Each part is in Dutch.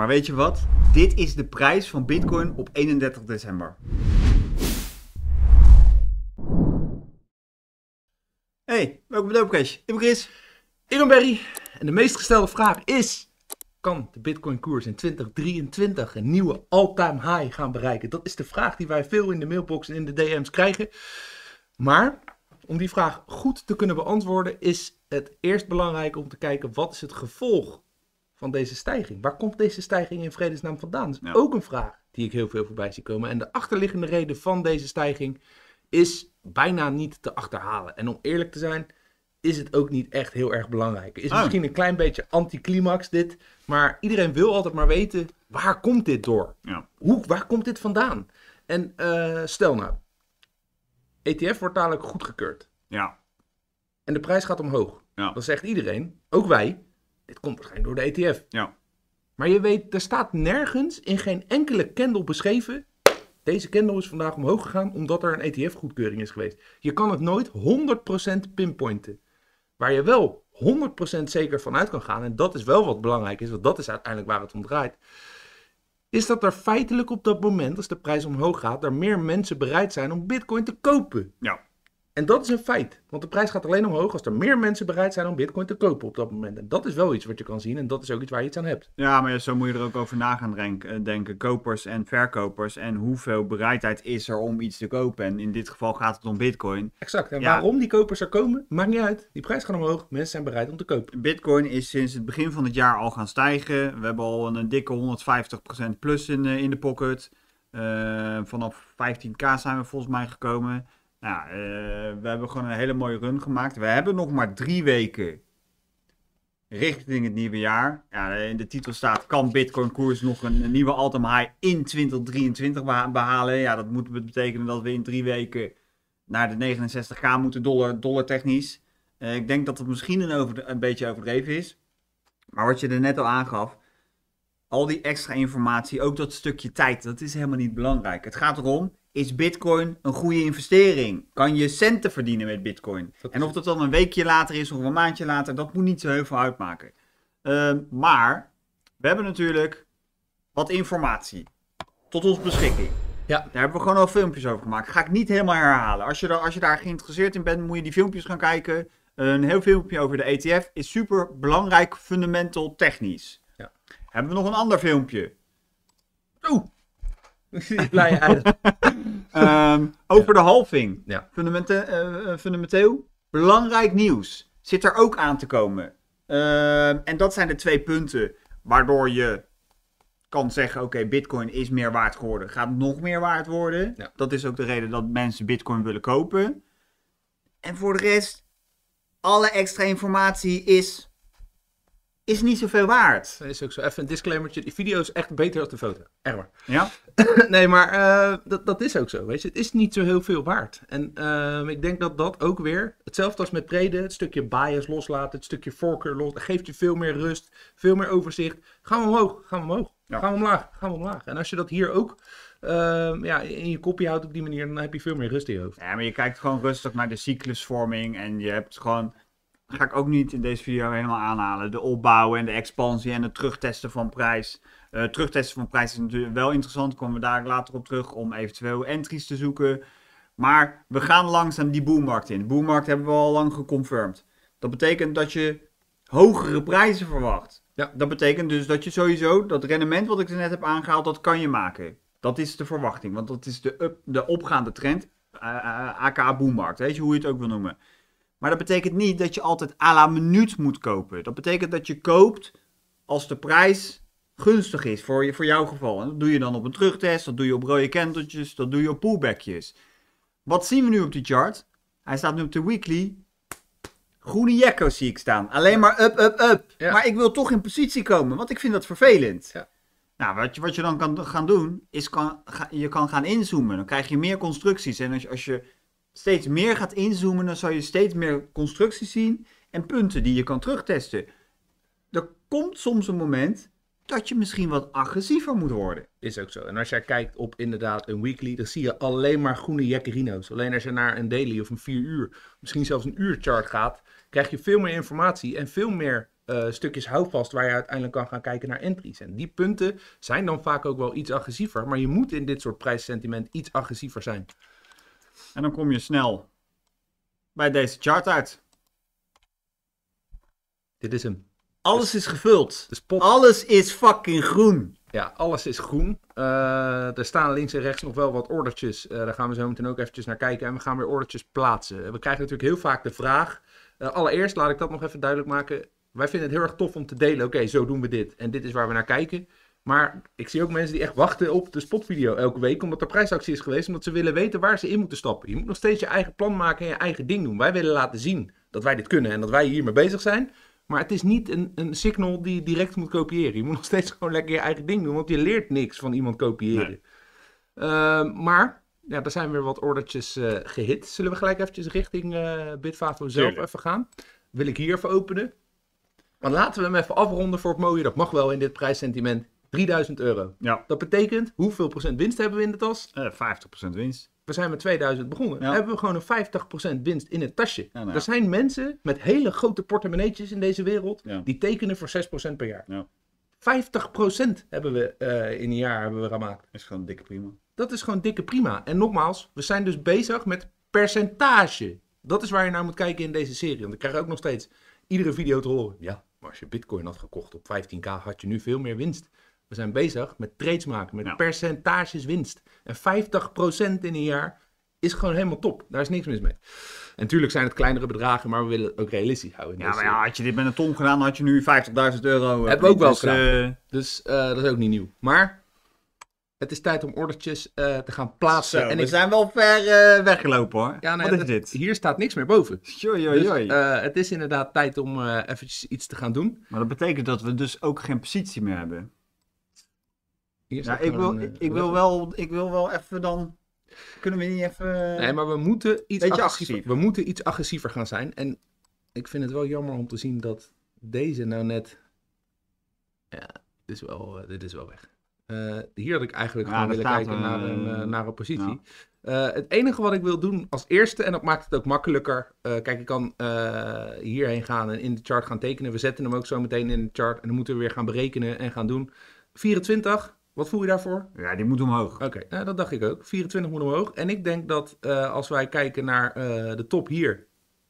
Maar weet je wat? Dit is de prijs van Bitcoin op 31 december. Hey, welkom bij Dopecash. Ik ben Chris. Ik ben Barry. En de meest gestelde vraag is: kan de Bitcoin koers in 2023 een nieuwe all-time high gaan bereiken? Dat is de vraag die wij veel in de mailbox en in de DM's krijgen. Maar om die vraag goed te kunnen beantwoorden is het eerst belangrijk om te kijken wat is het gevolg van deze stijging. Waar komt deze stijging in vredesnaam vandaan? Dat is ook een vraag die ik heel veel voorbij zie komen. En de achterliggende reden van deze stijging is bijna niet te achterhalen. En om eerlijk te zijn, is het ook niet echt heel erg belangrijk. Is misschien een klein beetje anticlimax dit, maar iedereen wil altijd maar weten, waar komt dit door? Ja. Waar komt dit vandaan? En stel nou, ETF wordt dadelijk goedgekeurd. Ja. En de prijs gaat omhoog. Ja. Dan zegt iedereen, ook wij, dit komt waarschijnlijk door de ETF. Ja. Maar je weet, er staat nergens in geen enkele candle beschreven, deze candle is vandaag omhoog gegaan omdat er een ETF-goedkeuring is geweest. Je kan het nooit 100% pinpointen. Waar je wel 100% zeker van uit kan gaan, en dat is wel wat belangrijk is, want dat is uiteindelijk waar het om draait, is dat er feitelijk op dat moment, als de prijs omhoog gaat, er meer mensen bereid zijn om Bitcoin te kopen. Ja. En dat is een feit. Want de prijs gaat alleen omhoog als er meer mensen bereid zijn om Bitcoin te kopen op dat moment. En dat is wel iets wat je kan zien en dat is ook iets waar je iets aan hebt. Ja, maar zo moet je er ook over na gaan denken. Kopers en verkopers en hoeveel bereidheid is er om iets te kopen. En in dit geval gaat het om Bitcoin. Exact. En waarom die kopers er komen, maakt niet uit. Die prijs gaat omhoog, mensen zijn bereid om te kopen. Bitcoin is sinds het begin van het jaar al gaan stijgen. We hebben al een dikke 150% plus in de pocket. Vanaf 15k zijn we volgens mij gekomen. Nou, we hebben gewoon een hele mooie run gemaakt. We hebben nog maar 3 weken richting het nieuwe jaar. Ja, in de titel staat, kan Bitcoin koers nog een nieuwe all-time high in 2023 behalen? Ja, dat moet betekenen dat we in 3 weken naar de 69k moeten, dollar technisch. Ik denk dat het misschien een beetje overdreven is. Maar wat je er net al aangaf, al die extra informatie, ook dat stukje tijd, dat is helemaal niet belangrijk. Het gaat erom, is Bitcoin een goede investering? Kan je centen verdienen met Bitcoin? En of dat dan een weekje later is of een maandje later, dat moet niet zo heel veel uitmaken. Maar we hebben natuurlijk wat informatie tot onze beschikking. Ja. Daar hebben we gewoon al filmpjes over gemaakt. Ga ik niet helemaal herhalen. Als je daar geïnteresseerd in bent, moet je die filmpjes gaan kijken. Een heel filmpje over de ETF is super belangrijk, fundamental, technisch. Ja. Hebben we nog een ander filmpje? Over de halving. Ja. Fundamenteel. Belangrijk nieuws. Zit er ook aan te komen. En dat zijn de 2 punten waardoor je kan zeggen, oké, Bitcoin is meer waard geworden. Gaat nog meer waard worden. Ja. Dat is ook de reden dat mensen Bitcoin willen kopen. En voor de rest, alle extra informatie is niet zoveel waard. Dat is ook zo. Even een disclaimertje. Die video is echt beter dan de foto. Echt waar. Ja? Nee, maar dat is ook zo. Weet je? Het is niet zo heel veel waard. En ik denk dat dat ook weer, hetzelfde als met treden, het stukje bias loslaten, het stukje voorkeur los, dat geeft je veel meer rust, veel meer overzicht. Gaan we omhoog, gaan we omhoog. Ja. Gaan we omlaag, gaan we omlaag. En als je dat hier ook in je kopje houdt op die manier, dan heb je veel meer rust in je hoofd. Ja, maar je kijkt gewoon rustig naar de cyclusvorming en je hebt gewoon, ga ik ook niet in deze video helemaal aanhalen, de opbouw en de expansie en het terugtesten van prijs. Terugtesten van prijs is natuurlijk wel interessant, daar komen we daar later op terug om eventueel entries te zoeken. Maar we gaan langzaam die boelmarkt in. De boelmarkt hebben we al lang geconfirmed. Dat betekent dat je hogere prijzen verwacht. Ja. Dat betekent dus dat je sowieso dat rendement wat ik er net heb aangehaald, dat kan je maken. Dat is de verwachting, want dat is de opgaande trend, aka boelmarkt, weet je hoe je het ook wil noemen. Maar dat betekent niet dat je altijd à la minuut moet kopen. Dat betekent dat je koopt als de prijs gunstig is voor jouw geval. En dat doe je dan op een terugtest, dat doe je op rode kanteltjes, dat doe je op pullbackjes. Wat zien we nu op die chart? Hij staat nu op de weekly. Groene jekko's zie ik staan. Alleen maar up. Ja. Maar ik wil toch in positie komen, want ik vind dat vervelend. Ja. Nou, wat je dan kan gaan doen, is je kan gaan inzoomen. Dan krijg je meer constructies. En als je steeds meer gaat inzoomen, dan zal je steeds meer constructies zien en punten die je kan terugtesten. Er komt soms een moment dat je misschien wat agressiever moet worden. Is ook zo. En als jij kijkt op inderdaad een weekly, dan zie je alleen maar groene jekkerino's. Alleen als je naar een daily of een 4 uur, misschien zelfs een uur chart gaat, krijg je veel meer informatie en veel meer stukjes houvast waar je uiteindelijk kan gaan kijken naar entries. En die punten zijn dan vaak ook wel iets agressiever. Maar je moet in dit soort prijssentiment iets agressiever zijn. En dan kom je snel bij deze chart uit. Dit is hem. Alles is gevuld. De spot. Alles is fucking groen. Ja, alles is groen. Er staan links en rechts nog wel wat ordertjes. Daar gaan we zo meteen ook eventjes naar kijken. En we gaan weer ordertjes plaatsen. We krijgen natuurlijk heel vaak de vraag. Allereerst, laat ik dat nog even duidelijk maken. Wij vinden het heel erg tof om te delen. Oké, zo doen we dit. En dit is waar we naar kijken. Maar ik zie ook mensen die echt wachten op de spotvideo elke week. Omdat er prijsactie is geweest. Omdat ze willen weten waar ze in moeten stappen. Je moet nog steeds je eigen plan maken en je eigen ding doen. Wij willen laten zien dat wij dit kunnen. En dat wij hiermee bezig zijn. Maar het is niet een signal die je direct moet kopiëren. Je moet nog steeds gewoon lekker je eigen ding doen. Want je leert niks van iemand kopiëren. Nee. Maar ja, er zijn weer wat ordertjes gehit. Zullen we gelijk eventjes richting Bitfavo zelf even gaan? Wil ik hier even openen. Maar laten we hem even afronden voor het mooie. Dat mag wel in dit prijssentiment. €3000. Ja. Dat betekent, hoeveel procent winst hebben we in de tas? 50% winst. We zijn met 2000 begonnen. Ja. Dan hebben we gewoon een 50% winst in het tasje. Ja, nou ja. Er zijn mensen met hele grote portemonneetjes in deze wereld. Ja. Die tekenen voor 6% per jaar. Ja. 50% hebben we in een jaar gemaakt. Is gewoon dikke prima. Dat is gewoon dikke prima. En nogmaals, we zijn dus bezig met percentage. Dat is waar je naar moet kijken in deze serie. Want ik krijg ook nog steeds iedere video te horen. Ja, maar als je Bitcoin had gekocht op 15k, had je nu veel meer winst. We zijn bezig met trades maken, met percentages winst. En 50% in een jaar is gewoon helemaal top. Daar is niks mis mee. En natuurlijk zijn het kleinere bedragen, maar we willen het ook realistisch houden. Ja, maar ja, had je dit met een ton gedaan, dan had je nu €50.000. Hebben we ook wel dus, gedaan. Dus dat is ook niet nieuw. Maar het is tijd om ordertjes te gaan plaatsen. Zo, en we zijn wel ver weggelopen hoor. Ja, nee, Wat is dit? Hier staat niks meer boven. Joi, joi, joi. Dus, het is inderdaad tijd om eventjes iets te gaan doen. Maar dat betekent dat we dus ook geen positie meer hebben. Hier Ja, staat gewoon ik wil wel even dan... Kunnen we niet even... Nee, maar we moeten iets Beetje agressiever. agressief. We moeten iets agressiever gaan zijn. En ik vind het wel jammer om te zien dat deze nou net... Ja, dit is wel weg. Hier had ik eigenlijk Ja, gewoon daar willen staat, kijken naar een positie. Het enige wat ik wil doen als eerste, en dat maakt het ook makkelijker. Kijk, ik kan hierheen gaan en in de chart gaan tekenen. We zetten hem ook zo meteen in de chart. En dan moeten we weer gaan berekenen en gaan doen. 24, wat voel je daarvoor? Ja, die moet omhoog. Oké, dat dacht ik ook. 24 moet omhoog. En ik denk dat als wij kijken naar de top hier.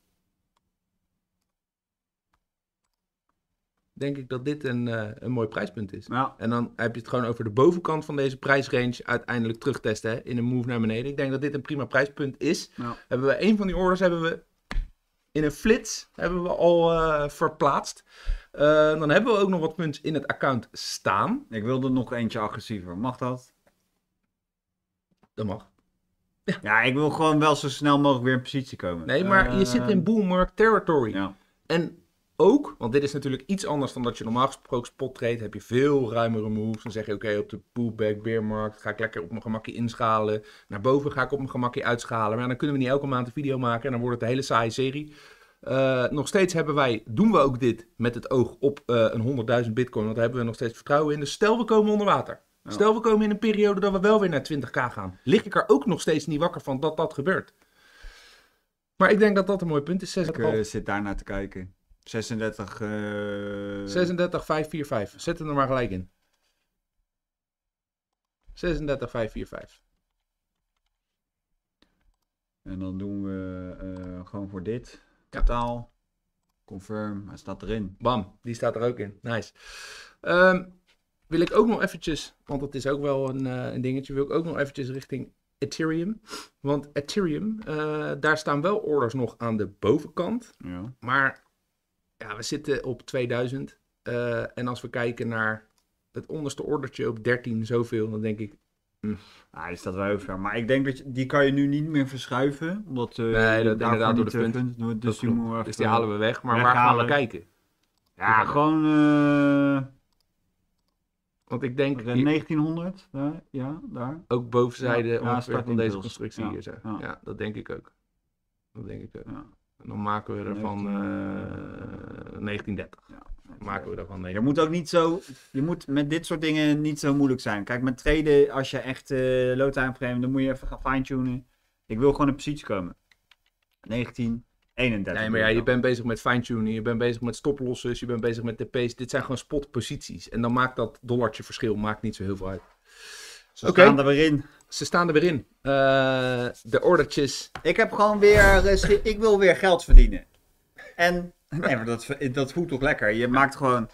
Denk ik dat dit een mooi prijspunt is. Ja. En dan heb je het gewoon over de bovenkant van deze prijsrange uiteindelijk terugtesten hè, in een move naar beneden. Ik denk dat dit een prima prijspunt is. Ja. Hebben we een van die orders in een flits al verplaatst. Dan hebben we ook nog wat punten in het account staan. Ik wilde nog eentje agressiever. Mag dat? Dat mag. Ja, ik wil gewoon wel zo snel mogelijk weer in positie komen. Nee, maar je zit in bullmarket territory. Ja. En ook, want dit is natuurlijk iets anders dan dat je normaal gesproken spot trade, heb je veel ruimere moves. Dan zeg je oké, op de pullback, beermarkt ga ik lekker op mijn gemakje inschalen. Naar boven ga ik op mijn gemakje uitschalen. Maar dan kunnen we niet elke maand een video maken en dan wordt het een hele saaie serie. Nog steeds doen we ook dit met het oog op een 100.000 bitcoin, want daar hebben we nog steeds vertrouwen in. Dus stel we komen onder water. Ja. Stel we komen in een periode dat we wel weer naar 20k gaan. Lig ik er ook nog steeds niet wakker van dat gebeurt. Maar ik denk dat dat een mooi punt is. Ik zit daar naar te kijken. 36... 36,545. Zet hem er maar gelijk in. 36,545. En dan doen we gewoon voor dit. Totaal. Confirm. Hij staat erin. Bam, die staat er ook in. Nice. Wil ik ook nog eventjes, want dat is ook wel een dingetje, wil ik ook nog eventjes richting Ethereum. Want Ethereum, daar staan wel orders nog aan de bovenkant. Ja. Maar ja, we zitten op 2000. En als we kijken naar het onderste ordertje op 13 zoveel, dan denk ik... Die staat wel heel ver. Maar ik denk dat die kan je nu niet meer verschuiven. Omdat, nee, dat inderdaad door de punt. Dus die halen we weg. Maar waar gaan we kijken? Ja, gewoon... Want ik denk... 1900, daar, ja, daar. Ook bovenzijde ongeveer van deze deals. constructie hier zo. Ja. Ja, dat denk ik ook. Ja. En dan maken we ervan 1930. Ja. Maken we ervan Je moet ook niet zo... Je moet met dit soort dingen niet zo moeilijk zijn. Kijk, met traden, als je echt low time frame, dan moet je even gaan fine-tunen. Ik wil gewoon in positie komen. 19, 31. Nee, maar ja, je bent bezig met fine-tuning, je bent bezig met stoplosses, je bent bezig met TP's. Dit zijn gewoon spotposities. En dan maakt dat dollartje verschil maakt niet zo heel veel uit. Ze staan er weer in. Ze staan er weer in. De ordertjes. Ik heb gewoon weer... ik wil weer geld verdienen. En... Nee, maar dat voelt toch lekker. Je maakt gewoon...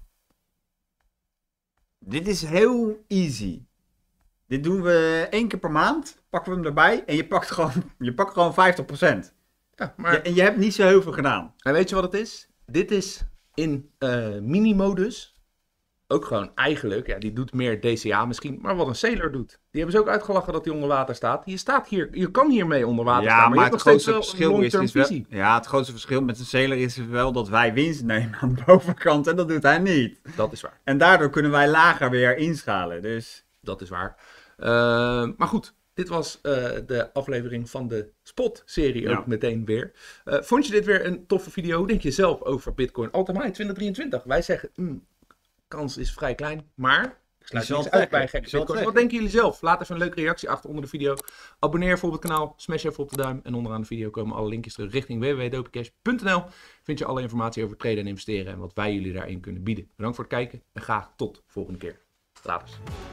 Dit is heel easy. Dit doen we 1 keer per maand. Pakken we hem erbij. En je pakt gewoon 50%. Ja, maar... En je hebt niet zo heel veel gedaan. En weet je wat het is? Dit is in mini-modus. Ook gewoon eigenlijk, ja, die doet meer DCA misschien, maar wat een Sailor doet. Die hebben ze ook uitgelachen dat hij onder water staat. Je kan hiermee onder water staan, maar je hebt nog steeds wel een long-term visie. Ja, het grootste verschil met een Sailor is wel dat wij winst nemen aan de bovenkant en dat doet hij niet. Dat is waar. En daardoor kunnen wij lager weer inschalen, dus... Dat is waar. Maar goed, dit was de aflevering van de Spot-serie ook meteen weer. Vond je dit weer een toffe video? Hoe denk je zelf over Bitcoin All-Time High 2023? Wij zeggen... kans is vrij klein, maar ik sluit niks uit bij gekke Bitcoin. Wat denken jullie zelf? Laat even een leuke reactie achter onder de video. Abonneer voor op het kanaal, smash even op de duim. En onderaan de video komen alle linkjes terug richting www.dopecash.nl. Vind je alle informatie over traden en investeren en wat wij jullie daarin kunnen bieden. Bedankt voor het kijken en graag tot de volgende keer. Later.